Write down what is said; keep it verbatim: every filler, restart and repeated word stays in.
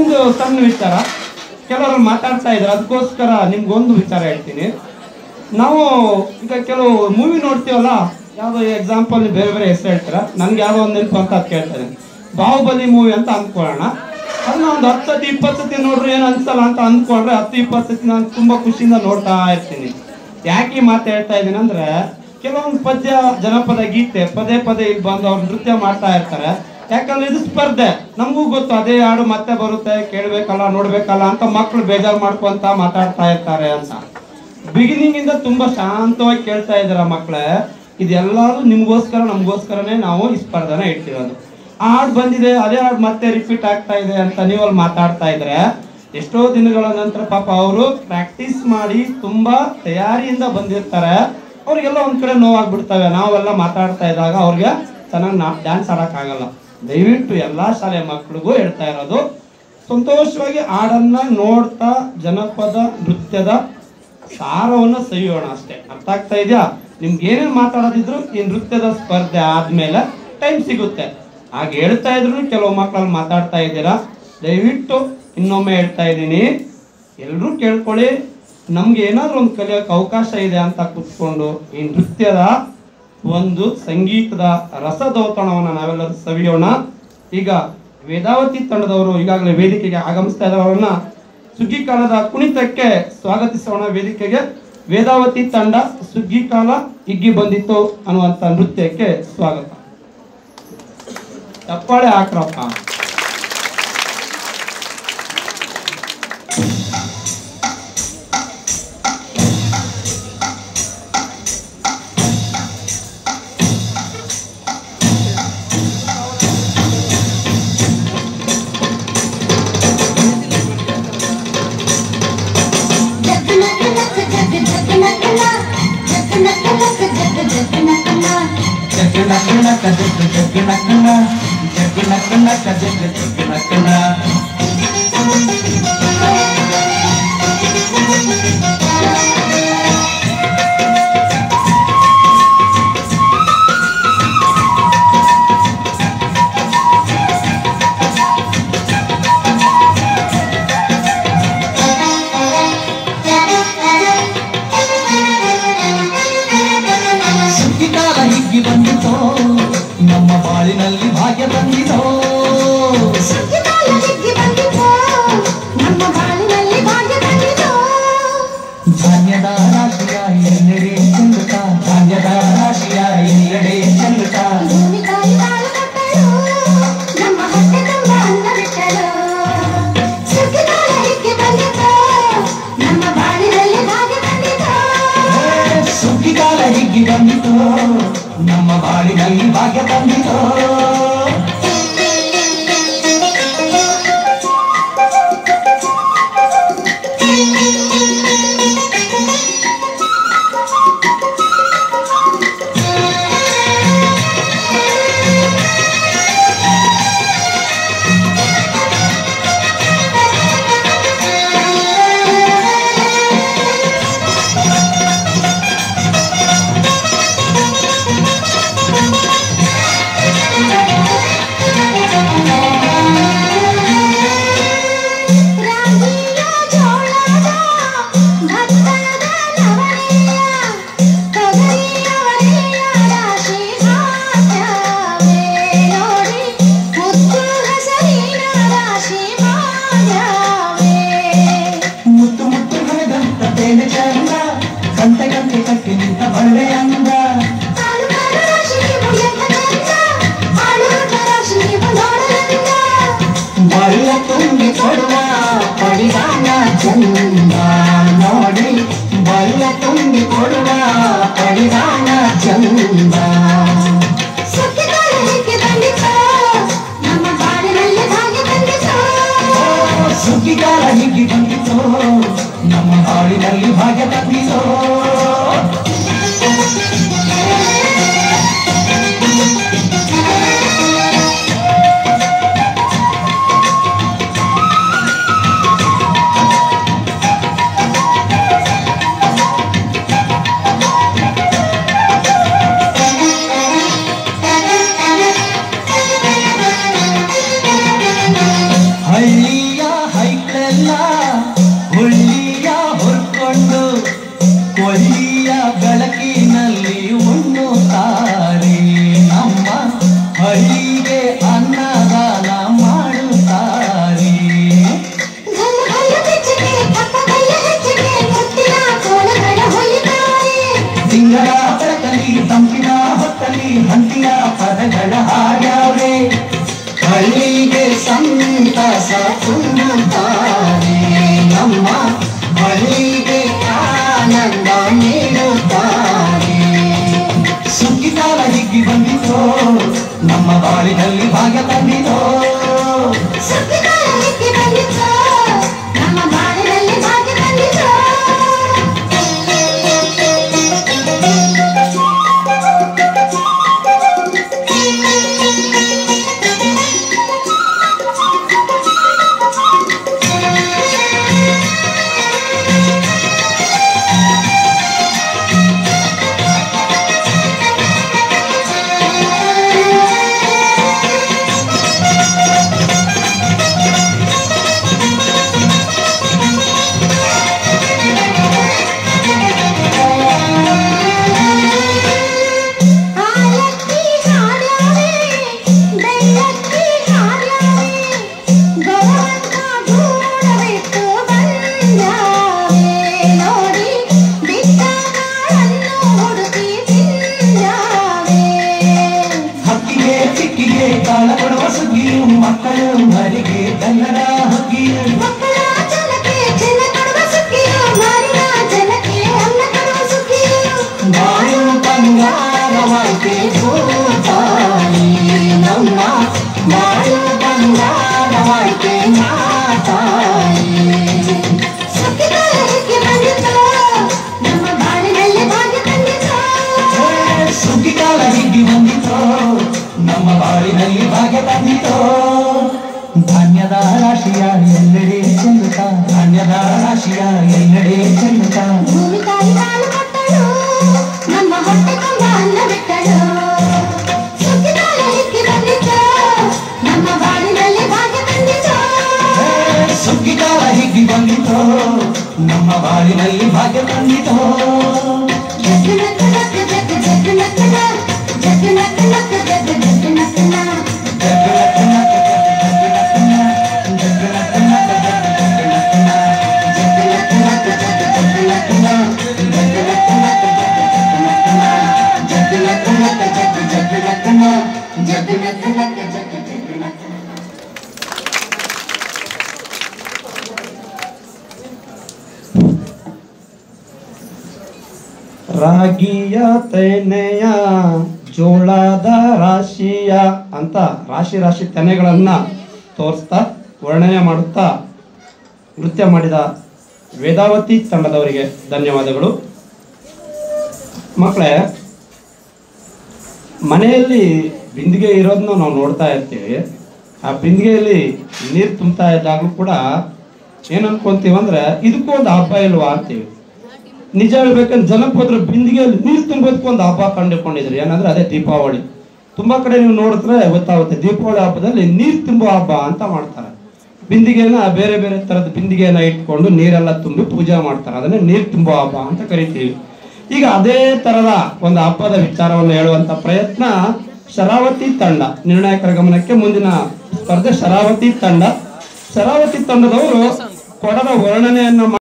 ಒಂದು ಸಣ್ಣ ವಿಚಾರ ಕೆಲವರು ಮಾತಾಡ್ತಾ ಇದ್ದಾರೆ, ಅದಕ್ಕೋಸ್ಕರ ನಿಮ್ಗೊಂದು ವಿಚಾರ ಹೇಳ್ತೀನಿ. ನಾವು ಈಗ ಕೆಲವು ಮೂವಿ ನೋಡ್ತೀವಲ್ಲ, ಯಾವುದೋ ಎಕ್ಸಾಂಪಲ್ ಬೇರೆ ಬೇರೆ ಹೆಸರು ಹೇಳ್ತೀರ, ನನ್ಗೆ ಯಾವುದೋ ಒಂದು ನೆನಪು ಅಂತ ಅದು ಕೇಳ್ತೇನೆ. ಬಾಹುಬಲಿ ಮೂವಿ ಅಂತ ಅಂದ್ಕೊಳ್ಳೋಣ, ಅದನ್ನ ಒಂದು ಹತ್ತು ಸತಿ ಇಪ್ಪತ್ತು ಸತಿ ನೋಡ್ರಿ ಏನು ಅನ್ಸಲ್ಲ ಅಂತ ಅಂದ್ಕೊಂಡ್ರೆ ಹತ್ತು ಇಪ್ಪತ್ತು ಸತಿ ನಾನು ತುಂಬ ಖುಷಿಯಿಂದ ನೋಡ್ತಾ ಇರ್ತೀನಿ. ಯಾಕೆ ಈ ಮಾತು ಹೇಳ್ತಾ ಇದ್ದೀನಿ ಅಂದರೆ, ಕೆಲವೊಂದು ಪದ್ಯ ಜನಪದ ಗೀತೆ ಪದೇ ಪದೇ ಇಲ್ಲಿ ಬಂದು ಅವ್ರು ನೃತ್ಯ ಮಾಡ್ತಾ ಇರ್ತಾರೆ. ಯಾಕಂದ್ರೆ ಇದು ಸ್ಪರ್ಧೆ, ನಮಗೂ ಗೊತ್ತು ಅದೇ ಹಾಡು ಮತ್ತೆ ಬರುತ್ತೆ, ಕೇಳಬೇಕಲ್ಲ ನೋಡ್ಬೇಕಲ್ಲ ಅಂತ ಮಕ್ಕಳು ಬೇಜಾರು ಮಾಡ್ಕೊಂತ ಮಾತಾಡ್ತಾ ಇರ್ತಾರೆ ಅಂತ. ಬಿಗಿನಿಂಗ್ ಇಂದ ತುಂಬಾ ಶಾಂತವಾಗಿ ಕೇಳ್ತಾ ಇದ್ದಾರ ಮಕ್ಕಳೇ. ಇದೆಲ್ಲರೂ ನಿಮ್ಗೋಸ್ಕರ ನಮಗೋಸ್ಕರನೇ ನಾವು ಈ ಸ್ಪರ್ಧೆನ ಇಟ್ಟಿರೋದು. ಆ ಹಾಡು ಬಂದಿದೆ, ಅದೇ ಹಾಡು ಮತ್ತೆ ರಿಪೀಟ್ ಆಗ್ತಾ ಇದೆ ಅಂತ ನೀವಲ್ಲಿ ಮಾತಾಡ್ತಾ ಇದ್ರೆ, ಎಷ್ಟೋ ದಿನಗಳ ನಂತರ ಪಾಪ ಅವರು ಪ್ರಾಕ್ಟೀಸ್ ಮಾಡಿ ತುಂಬಾ ತಯಾರಿಯಿಂದ ಬಂದಿರ್ತಾರೆ. ಅವ್ರಿಗೆಲ್ಲ ಒಂದ್ ಕಡೆ ನೋವಾಗ್ಬಿಡ್ತವೆ. ನಾವೆಲ್ಲ ಮಾತಾಡ್ತಾ ಇದ್ದಾಗ ಅವ್ರಿಗೆ ಚೆನ್ನಾಗಿ ನಾ ಡ್ಯಾನ್ಸ್ ಆಡೋಕ್ಕಾಗಲ್ಲ. ದಯವಿಟ್ಟು ಎಲ್ಲಾ ಶಾಲೆ ಮಕ್ಕಳಿಗೂ ಹೇಳ್ತಾ ಇರೋದು, ಸಂತೋಷವಾಗಿ ಹಾಡನ್ನ ನೋಡ್ತಾ ಜನಪದ ನೃತ್ಯದ ಸಾರವನ್ನ ಸವಿಯೋಣ ಅಷ್ಟೇ. ಅರ್ಥ ಆಗ್ತಾ ಇದೆಯಾ? ನಿಮ್ಗೆ ಏನೇನು ಮಾತಾಡೋದಿದ್ರು ಈ ನೃತ್ಯದ ಸ್ಪರ್ಧೆ ಆದ್ಮೇಲೆ ಟೈಮ್ ಸಿಗುತ್ತೆ. ಹಾಗೆ ಹೇಳ್ತಾ ಇದ್ರು ಕೆಲವು ಮಕ್ಕಳಲ್ಲಿ ಮಾತಾಡ್ತಾ ಇದ್ದೀರಾ. ದಯವಿಟ್ಟು ಇನ್ನೊಮ್ಮೆ ಹೇಳ್ತಾ ಇದ್ದೀನಿ, ಎಲ್ಲರೂ ಕೇಳ್ಕೊಳ್ಳಿ. ನಮ್ಗೆ ಏನಾದ್ರು ಒಂದು ಕಲಿಯೋಕೆ ಅವಕಾಶ ಇದೆ ಅಂತ ಕೂತ್ಕೊಂಡು ಈ ನೃತ್ಯದ ಒಂದು ಸಂಗೀತದ ರಸದೌತಣವನ್ನು ನಾವೆಲ್ಲರೂ ಸವಿಯೋಣ. ಈಗ ವೇದಾವತಿ ತಂಡದವರು ಈಗಾಗಲೇ ವೇದಿಕೆಗೆ ಆಗಮಿಸ್ತಾ ಇದ್ದಾರೆ. ಅವರನ್ನ ಸುಗ್ಗಿ ಕಾಲದ ಕುಣಿತಕ್ಕೆ ಸ್ವಾಗತಿಸೋಣ. ವೇದಿಕೆಗೆ ವೇದಾವತಿ ತಂಡ ಸುಗ್ಗಿ ಕಾಲ ಹಿಗ್ಗಿ ಬಂದಿತ್ತು ಅನ್ನುವಂಥ ನೃತ್ಯಕ್ಕೆ ಸ್ವಾಗತ. ಚಪ್ಪಾಳೆ ಹಾಕ್ರಪ್ಪ. ನಮ್ಮ ಬಾಳಿನಲ್ಲಿ ಭಾಗ್ಯ ತಂದಿತೋ, ನಮ್ಮ ಬಾಳಿನಲ್ಲಿ ಭಾಗ್ಯ ತಂದಿತೋ. ಧಾನ್ಯದ ರಾಶಿಯ ಎಲ್ಲೆಡೆ ಚೆಲ್ಲುತ್ತ, ಧಾನ್ಯದ ರಾಶಿಯ ಎಲ್ಲೆಡೆ ಚೆಲ್ಲುತ್ತ, ಭೂಮಿ ತಾಯಿ ಬಾಳು ಕೊಟ್ಟಳು, ನಮ್ಮ ಹೊಟ್ಟೆ ತುಂಬ ಅನ್ನ ಬಿಟ್ಟಳು. ಸುಗ್ಗಿಕಾಲ ಹಿಗ್ಗಿ ಬಂದಿತೋ, ನಮ್ಮ ಬಾಳಿನಲ್ಲಿ ಭಾಗ್ಯ ತಂದಿತೋ. ಸುಗ್ಗಿಕಾಲ ಹಿಗ್ಗಿ ಬಂದಿತೋ, ನಮ್ಮ ಬಾಳಿನಲ್ಲಿ ಭಾಗ್ಯ ತಂದಿತೋ. ನೋಡಿ ಬಲ್ಲ ತುಂಬಿ ಕೊಡುವ ಪರಿಧಾನ ಚಂದ. ಸುಗ್ಗಿಕಾಲ ಹಿಗ್ಗಿ ಬಂದಿತೋ, ನಮ್ಮ ಬಾಳಿನಲ್ಲಿ ಭಾಗ್ಯ ತಂದಿತೋ. ಸುಗ್ಗಿಕಾಲ ಹಿಗ್ಗಿ ಬಂದಿತೋ, ನಮ್ಮ ಬಾಳಿನಲ್ಲಿ ಭಾಗ್ಯ ತಂದಿತೋ. ಹಳ್ಳಿಯ ಎಲ್ಲ ಹುಳ್ಳಿಯ ಹೊರ್ಕೊಂಡು ಕೊಲ್ಲಿಯ ಬೆಳಕಿನಲ್ಲಿ ಉಣ್ಣುತ್ತಾರೆ. ನಮ್ಮ ಹಳ್ಳಿಗೆ ಅನ್ನದಾನ ಮಾಡುತ್ತಾರೆ. ತಿಂಗಳ ಬೆಳಕಲಿ ತಂಪಿನ ಹೊತ್ತಲಿ ಹಂತಿಯ ಪದಗಳ ಹಾಡ್ಯಾವ್ರೆ. ಹಳ್ಳಿಗೆ ಸಂತಸ ತುಂಬುತ್ತಾರೆ. ನಮ್ಮ ಹಳ್ಳಿಗೆ ಆನಂದ ನೀಡುತ್ತಾರೆ. ಸುಗ್ಗಿಕಾಲ ಹಿಗ್ಗಿ ಬಂದಿತೋ ನಮ್ಮ ಬಾಳಿನಲ್ಲಿ ಭಾಗ್ಯ ತಂದಿತೋ. ಸುಗ್ಗಿಕಾಲ ಹಿಗ್ಗಿ ಬಂದಿತೋ ನಮ್ಮ ಬಾಳಿನಲ್ಲಿ ಭಾಗ್ಯ ತಂದಿತೋ. ಮಕ್ಕಳು ಮರಿಗೆ ಕನ್ನಡ ಹಕ್ಕಿಯು ಮಕ್ಕಳ ಜನಕ್ಕೆ ಚೆನ್ನ ಕೊಡುವ ಸುಖಿಯು ಮಾರಿನ ಜನಕ್ಕೆ ಅನ್ನ ಕೊಡುವ ಸುಖಿಯು. ಬಾಳು ಬಂಗಾರವಾಯ್ತೆ ಭೂತಾಯಿ ನಮ್ಮ ಬಾಳು ಬಂಗಾರವಾಯ್ತೆ ಮಾತಾಯಿ. ಸುಖಿಗಾಲ ಹಿಗ್ಗಿ ಬಂದಿತೋ ನಮ್ಮ ಬಾಳಿನಲ್ಲಿ ಭಾಗ್ಯ ತಂದಿತೋ. ಸುಖಿಗಾಲ ಹಿಗ್ಗಿ ಬಂದಿತೋ ನಮ್ಮ ಬಾಳಿನಲ್ಲಿ ಭಾಗ್ಯ ತಂದಿತೋ. ಧಾನ್ಯದ ರಾಶಿಯ ಎಲ್ಲೆಡೆ ಚೆಲ್ಲುತ್ತ ಧಾನ್ಯದ ರಾಶಿಯ ಎಲ್ಲೆಡೆ ಚೆಲ್ಲುತ್ತ ಭೂಮಿ ತಾಯಿ ಕಾಲು ಕೊಟ್ಟಳು ನಮ್ಮ ಹೊಟ್ಟೆ ತುಂಬ ಅನ್ನ ಬಿಟ್ಟಳು. ಸುಗ್ಗಿಗಾಲ ಹಿಗ್ಗಿ ಬಂದಿತೋ ನಮ್ಮ ಬಾಳಿನಲ್ಲಿ ಭಾಗ್ಯ ತಂದಿತೋ. ಸುಗ್ಗಿಗಾಲ ಹಿಗ್ಗಿ ಬಂದಿತೋ ನಮ್ಮ ಬಾಳಿನಲ್ಲಿ ಭಾಗ್ಯ ತಂದಿತೋ. ಜಗ್ಗು ನಕ್ಕ ನಕ್ಕ ಜಗ್ಗು ಜಗ್ಗು ನಕ್ಕ ಜಗ್ಗು ನಕ್ಕ ನಕ್ಕ ಜಗ್ಗು ಜಗ್ಗು ನಕ್ಕ ರಾಗಿಯ ತೆನೆಯ ಜೋಳದ ರಾಶಿಯ ಅಂತ ರಾಶಿ ರಾಶಿ ತೆನೆಗಳನ್ನ ತೋರಿಸ್ತಾ ವರ್ಣನೆ ಮಾಡುತ್ತಾ ನೃತ್ಯ ಮಾಡಿದ ವೇದಾವತಿ ತಂಡದವರಿಗೆ ಧನ್ಯವಾದಗಳು. ಮಕ್ಕಳೇ, ಮನೆಯಲ್ಲಿ ಬಿಂದಿಗೆ ಇರೋದನ್ನ ನಾವು ನೋಡ್ತಾ ಇರ್ತೀವಿ. ಆ ಬಿಂದಿಗೆಯಲ್ಲಿ ನೀರು ತುಂಬ್ತಾ ಇದ್ದಾಗಲೂ ಕೂಡ ಏನು ಅನ್ಕೊಂತೀವಂದ್ರೆ ಇದಕ್ಕೂ ಒಂದು ಹಬ್ಬ ಇಲ್ವಾ ಅಂತೀವಿ. ನಿಜ ಹೇಳ್ಬೇಕಂದ್ರೆ ಜನಪದರ ಬಿಂದಿಗೆಯಲ್ಲಿ ನೀರು ತುಂಬೋದಕ್ಕೂ ಒಂದು ಹಬ್ಬ ಕಂಡುಕೊಂಡಿದ್ರು. ಏನಂದ್ರೆ ಅದೇ ದೀಪಾವಳಿ. ತುಂಬಾ ಕಡೆ ನೀವು ನೋಡಿದ್ರೆ ಗೊತ್ತಾಗುತ್ತೆ, ದೀಪಾವಳಿ ಹಬ್ಬದಲ್ಲಿ ನೀರು ತುಂಬೋ ಹಬ್ಬ ಅಂತ ಮಾಡ್ತಾರೆ. ಬಿಂದಿಗೆನ ಬೇರೆ ಬೇರೆ ತರದ ಬಿಂದಿಗೆನ ಇಟ್ಕೊಂಡು ನೀರೆಲ್ಲ ತುಂಬಿ ಪೂಜೆ ಮಾಡ್ತಾರೆ. ಅದನ್ನೇ ನೀರು ತುಂಬೋ ಹಬ್ಬ ಅಂತ ಕರಿತೀವಿ. ಈಗ ಅದೇ ತರದ ಒಂದು ಹಬ್ಬದ ವಿಚಾರವನ್ನು ಹೇಳುವಂತ ಪ್ರಯತ್ನ ಶರಾವತಿ ತಂಡ. ನಿರ್ಣಾಯಕರ ಗಮನಕ್ಕೆ ಮುಂದಿನ ಸ್ಪರ್ಧೆ ಶರಾವತಿ ತಂಡ. ಶರಾವತಿ ತಂಡದವರು ಕೊಡದ ವರ್ಣನೆಯನ್ನ